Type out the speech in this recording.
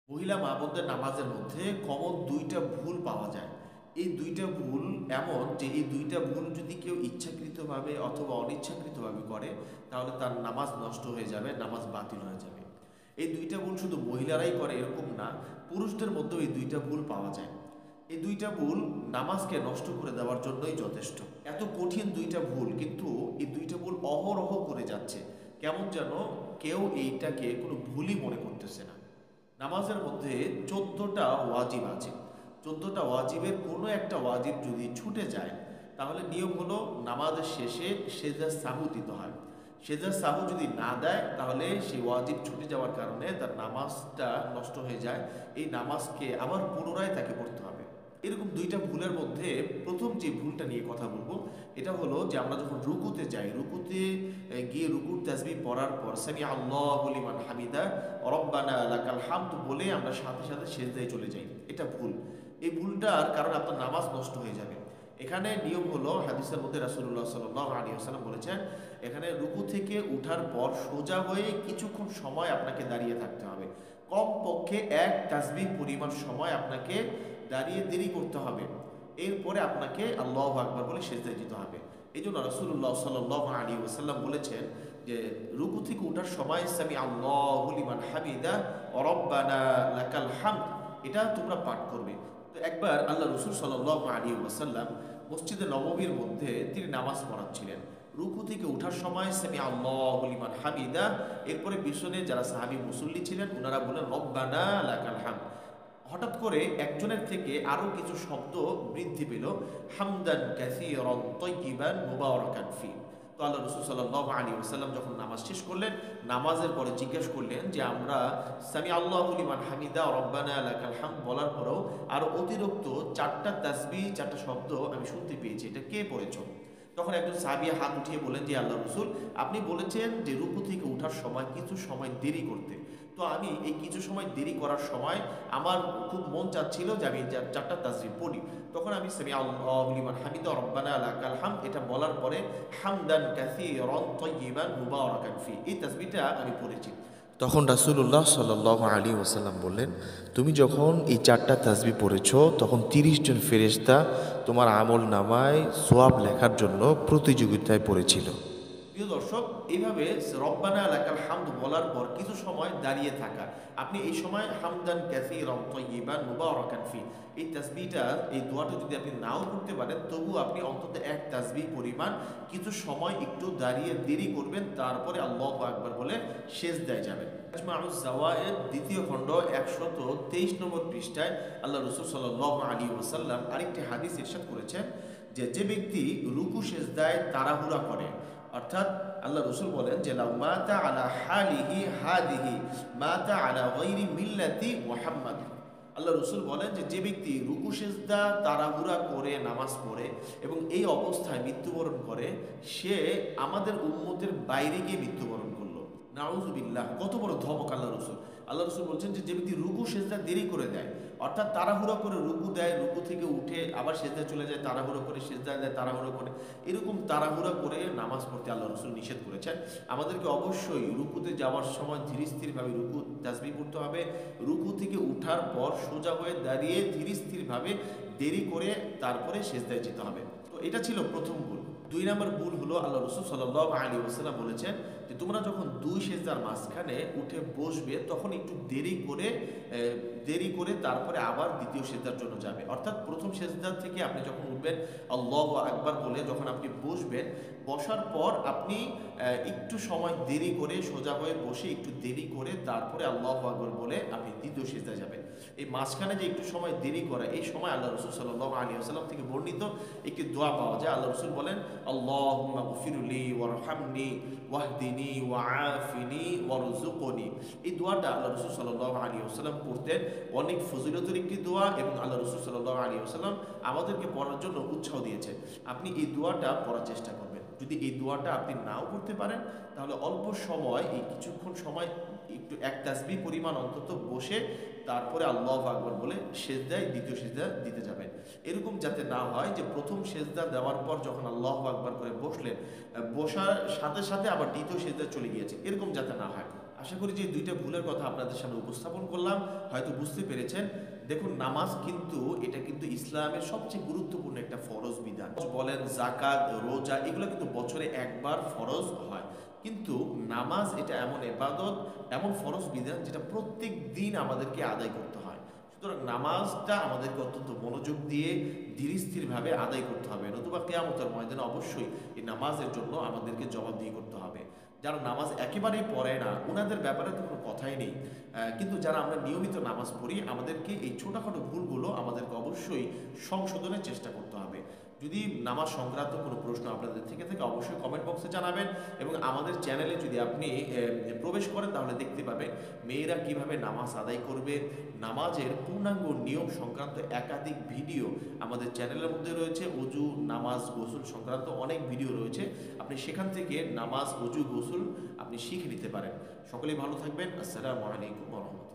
মহিলা মা বোনদের নামাজের মধ্যে কমন দুইটা ভুল পাওয়া যায়। এই দুইটা ভুল এমন যে এই দুইটা ভুল যদি কেউ ইচ্ছাকৃতভাবে অথবা অনিচ্ছাকৃতভাবে করে তাহলে তার নামাজ নষ্ট হয়ে যাবে, নামাজ বাতিল হয়ে যাবে। এই দুইটা ভুল শুধু মহিলারাই করে এরকম না, পুরুষদের মধ্যেও এই দুইটা ভুল পাওয়া যায়। এই দুইটা ভুল নামাজকে নষ্ট করে দেওয়ার জন্যই যথেষ্ট। এত কঠিন দুইটা ভুল, কিন্তু এই দুইটা ভুল অহরহ করে যাচ্ছে। কেমন যেন কেউ এইটাকে কোনো ভুলই মনে করতেছে না। নামাজের মধ্যে ১৪টা ওয়াজিব আছে। ১৪টা ওয়াজিবের কোনো একটা ওয়াজিব যদি ছুটে যায় তাহলে নিয়ম হলো নামাজের শেষে সেজদা সাহু দিতে হয়। সেজদা সাহু যদি না দেয় তাহলে সেই ওয়াজিব ছুটে যাওয়ার কারণে তার নামাজটা নষ্ট হয়ে যায়। এই নামাজকে আবার পুনরায় তাকে পড়তে হবে। এরকম দুইটা ভুলের মধ্যে প্রথম যে ভুলটা নিয়ে কথা বলবো এটা হলো যে আমরা যখন রুকুতে যাই, রুকুতে গিয়ে রুকুর তাসবিহ পড়ার পর সামি আল্লাহু লিমান হামিদা রব্বানা লাকাল হামদ বলে আমরা সাথে সাথে সেজদায় চলে যাই। এটা ভুল। এই ভুলটার কারণে আপনার নামাজ নষ্ট হয়ে যাবে। এখানে নিয়ম হলো, হাদিসের মধ্যে রাসূলুল্লাহ সাল্লাল্লাহু আলাইহি ওয়াসাল্লাম বলেছেন, এখানে রুকু থেকে উঠার পর সোজা হয়ে কিছুক্ষণ সময় আপনাকে দাঁড়িয়ে থাকতে হবে। কমপক্ষে এক তাসবিহ পরিমাণ সময় আপনাকে দাঁড়িয়ে দেরি করতে হবে। এরপরে আপনাকে আল্লাহু আকবার বলে সেজদায় যেতে হবে। এই জন্য রাসূলুল্লাহ সাল্লাল্লাহু আলাইহি ওয়াসাল্লাম বলেছেন যে রুকু থেকে ওঠার সময় সামি আল্লাহু লিমান হামিদা রব্বানা লাকাল হামদ এটা তোমরা পাঠ করবে। তো একবার আল্লাহ রসুল সাল্লাল্লাহু আলাইহি ওয়াসাল্লাম মসজিদে নববীর মধ্যে তিনি নামাজ পড়াচ্ছিলেন। রুকু থেকে ওঠার সময় সামি আল্লাহু লিমান হামিদা, এরপরে পিছনে যারা সাহাবী মুসল্লি ছিলেন ওনারা বলেন রব্বানা লাকাল হামদ। হঠাৎ করে একজনের থেকে আরো কিছু শব্দ বৃদ্ধি পেল, হামদান কাসীরান তাইয়িবান মুবারাকান ফি। তো আল্লাহ রসুল সাল্লাল্লাহু আলাইহি ওয়াসাল্লাম যখন নামাজ শেষ করলেন, নামাজের পরে জিজ্ঞেস করলেন যে আমরা সামি আল্লাহু লিমান হামিদা রব্বানা লাকাল হামদ বলার পরেও আরো অতিরিক্ত 4টা তাসবিহ 4টা শব্দ আমি শুনতে পেয়েছি, এটা কে পড়েছো? তখন একজন সাহাবী হাত উঠিয়ে বলেন যে আল্লাহ রসুল, আপনি বলেছেন যে রুকু থেকে ওঠার সময় কিছু সময় দেরি করতে। তো আমি এই কিছু সময় দেরি করার সময় আমার খুব মন চাচ্ছিল যে আমি 4টা তাসবিহ পড়ি। তখন আমি সামি আল্লাহু লিমান হামিদা রব্বানা লাকাল হামদ এটা বলার পরে হামদান কাসীরান তাইয়িবান মুবারাকান ফি এই তাসবিহটা আমি পড়েছি। তখন রাসূলুল্লাহ সাল্লাল্লাহু আলাইহি ওয়াসাল্লাম বললেন, তুমি যখন এই 4টা তাসবিহ পড়েছ তখন 30 জন ফেরেশতা তোমার আমল নামায় সওয়াব লেখার জন্য প্রতিযোগিতায় পড়েছিল। প্রিয় দর্শক, এইভাবে রব্বানা লাকাল হামদ বলার পর কিছু সময় দাঁড়িয়ে থাকা, আপনি এই সময় হামদান কাসীরান তাইয়িবান মুবারাকান ফি এই তাসবিহটা, এই দোয়াটা যদি আপনি নাও করতে পারেন তবু আপনি অন্তত এক তাসবিহ পরিমাণ কিছু সময় একটু দাঁড়িয়ে দেরি করবেন, তারপরে আল্লাহু আকবার বলে সেজদায় যাবেন। মাজমাউজ জাওয়ায়েদ দ্বিতীয় খণ্ড 123 নম্বর পৃষ্ঠায় আল্লাহ রাসূল সাল্লাল্লাহু আলাইহি ওয়াসাল্লাম আরেকটি হাদিস ইরশাদ করেছেন যে যে ব্যক্তি রুকু সেজদায় তাড়াহুড়া করে, অর্থাৎ আল্লাহ রসুল বলেন যে মাতা আলা হালিহি হাদিহি মাতা আলা গায়রি মিল্লাতি মুহাম্মাদ। আল্লাহ রসুল বলেন যে যে ব্যক্তি রুকু সেজদা তাড়াহুড়া করে নামাজ পড়ে এবং এই অবস্থায় মৃত্যুবরণ করে সে আমাদের উম্মতের বাইরে গিয়ে মৃত্যুবরণ করলো। নাউজুবিল্লাহ, কত বড় ধমক আল্লাহ রসুল। আল্লাহ রসুল বলছেন যে যে ব্যক্তি রুকু সেজদা দেরি করে দেয়, অর্থাৎ তাড়াহুড়ো করে রুকু দেয়, রুকু থেকে উঠে আবার সেজদায় চলে যায়, তাড়াহুড়ো করে সেজদায় দেয়, তাড়াহুড়ো করে, এরকম তাড়াহুড়া করে নামাজ পড়তে আল্লাহ রসুল নিষেধ করেছেন। আমাদেরকে অবশ্যই রুকুতে যাওয়ার সময় ধীর স্থিরভাবে রুকু তাসবিহ পড়তে হবে। রুকু থেকে উঠার পর সোজা হয়ে দাঁড়িয়ে ধীর স্থিরভাবে দেরি করে তারপরে সেজদায় যেতে হবে। তো এটা ছিল প্রথম ভুল। 2 নম্বর ভুল হলো আল্লাহ রসুল সাল্লাল্লাহু আলাইহি ওয়াসাল্লাম বলেছেন যে তোমরা যখন দুই সেজদার মাঝখানে উঠে বসবে তখন একটু দেরি করে তারপরে আবার দ্বিতীয় সেজদার জন্য যাবে। অর্থাৎ প্রথম সেজদার থেকে আপনি যখন উঠবেন আল্লাহু আকবার বলে যখন আপনি বসবেন, বসার পর আপনি একটু সময় দেরি করে সোজা হয়ে বসে একটু দেরি করে তারপরে আল্লাহু আকবার বলে আপনি দ্বিতীয় সেজদায় যাবেন। এই মাঝখানে যে একটু সময় দেরি করা, এই সময় আল্লাহ রসুল সাল্লাল্লাহু আলাইহি ওয়াসাল্লাম থেকে বর্ণিত একটি দোয়া পাওয়া যায়। আল্লাহ রসুল বলেন আল্লাহুম্মা গফিরলি ওয়ারহামনি ওয়াহদিনি ওয়াআফিনি ওয়ারযুকনি। এই দোয়াটা আল্লাহ রসুল সাল্লাল্লাহু আলাইহি ওয়াসাল্লাম পড়তেন। অনেক ফজিলতের একটি দোয়া এবং আল্লাহ রসুল সাল্লাল্লাহু আলাইহি ওয়াসাল্লাম আমাদেরকে পড়ার জন্য উৎসাহ দিয়েছেন। আপনি এই দোয়াটা পড়ার চেষ্টা করবেন। যদি এই দোয়াটা আপনি নাও করতে পারেন তাহলে অল্প সময়, এই কিছুক্ষণ সময় একটু এক তাসবিহ পরিমাণ অন্তত বসে তারপরে আল্লাহু আকবার বলে সেজদায় দ্বিতীয় সেজদা দিতে যাবেন। এরকম যাতে না হয় যে প্রথম সেজদা দেওয়ার পর যখন আল্লাহু আকবার করে বসলেন, বসার সাথে সাথে আবার দ্বিতীয় সেজদা চলে গিয়েছে, এরকম যাতে না হয়। আশা করি যে এই দুইটা ভুলের কথা আপনাদের সামনে উপস্থাপন করলাম, হয়তো বুঝতে পেরেছেন। দেখুন, নামাজ কিন্তু এটা কিন্তু ইসলামের সবচেয়ে গুরুত্বপূর্ণ একটা ফরজ বিধান। বলেন যাকাত, রোজা, এগুলো কিন্তু বছরে একবার ফরজ হয়, কিন্তু নামাজ এটা এমন ইবাদত, এমন ফরজ বিধান যেটা প্রত্যেক দিন আমাদেরকে আদায় করতে হয়। সুতরাং নামাজটা আমাদেরকে অত্যন্ত মনোযোগ দিয়ে ধীর স্থিরভাবে আদায় করতে হবে, নতুবা কিয়ামতের ময়দানে অবশ্যই এই নামাজের জন্য আমাদেরকে জবাবদিহি করতে হবে। যারা নামাজ একেবারেই পড়ে না, ওনাদের ব্যাপারে তো কোনো কথাই নেই, কিন্তু যারা আমরা নিয়মিত নামাজ পড়ি, আমাদেরকে এই ছোটোখাটো ভুলগুলো আমাদেরকে অবশ্যই সংশোধনের চেষ্টা করতে হবে। যদি নামাজ সংক্রান্ত কোনো প্রশ্ন আপনাদের থেকে থাকে, অবশ্যই কমেন্ট বক্সে জানাবেন, এবং আমাদের চ্যানেলে যদি আপনি প্রবেশ করেন তাহলে দেখতে পাবেন মেয়েরা কিভাবে নামাজ আদায় করবে, নামাজের পূর্ণাঙ্গ নিয়ম সংক্রান্ত একাধিক ভিডিও আমাদের চ্যানেলের মধ্যে রয়েছে। অজু, নামাজ, গোসল সংক্রান্ত অনেক ভিডিও রয়েছে, আপনি সেখান থেকে নামাজ, অজু, গোসল আপনি শিখে নিতে পারেন। সকলেই ভালো থাকবেন। আসসালামু আলাইকুম ওয়া রাহমাতুল্লাহ।